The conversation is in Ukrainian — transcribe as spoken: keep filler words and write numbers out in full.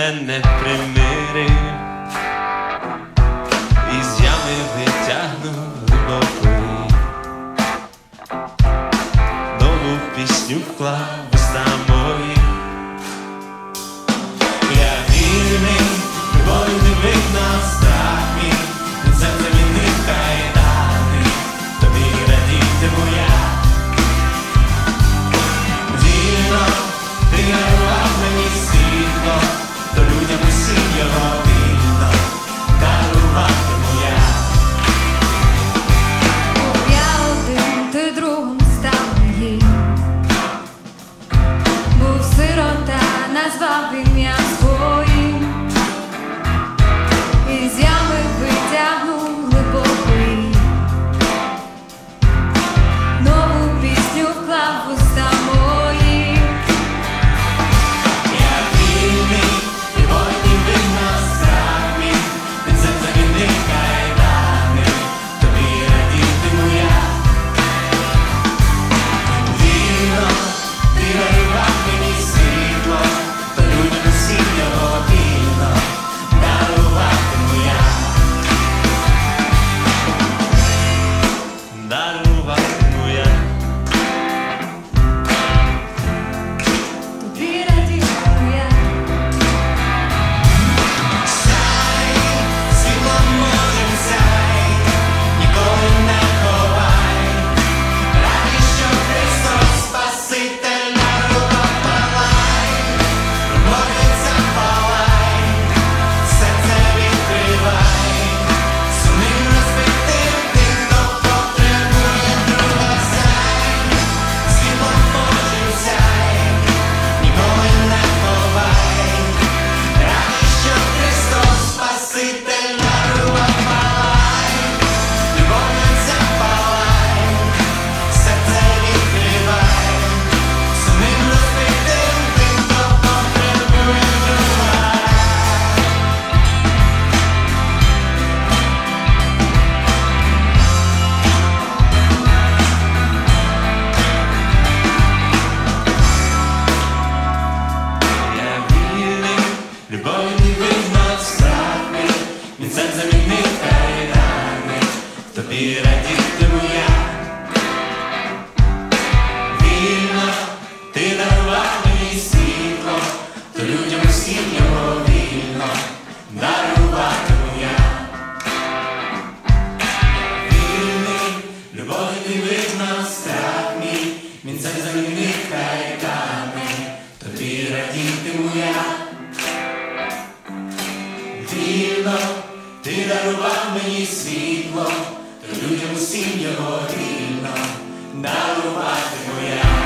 мене примирив, із ями витягнув глибокої, нову пісню вклав в уста мої. Я вільний, любов'ю не вигнав страх мій, від серця замінив кайдани, тобі радітиму я. Вільно ти дарував мені світло, то людям усім його вільно даруватиму я. Я один, ти другом став моїм, був сирота, назвав ім'я своїм, із ями витягнув глибокий, нову пісню вклав в уста мої. Я вільний, любов не вигнав страх мій, від серця замінив кайдани, тобі радітиму я. Вільно ти дарував мені світло, то людям усім його вільно даруватиму я. Даруватиму я. Тобі радітиму я. Сяй, світлом Божим сяй, ніколи не ховай, радий, що Христос Спаситель дарував, палай, Богородиця палай, серце відкривай, сумним розбитим тим, хто потребує друга. Сяй, світлом Божим сяй, ніколи не ховай, радий, що Христос Спаситель дарував, палай, Богородиця палай, серце відкривай, сумним розбитим тим, хто потребує друга. Я вільний, любов'ю не вигнав страх мій, від серця замінив кайдани, тобі радітиму я. Вільно ти дарував мені світло, то людям усім його вільно даруватиму я. Вільний, любов'ю не вигнав страх мій, від серця замінив кайдани, тобі радітиму я. Вільно ти дарував мені світло, то людям усім його вільно даруватиму я.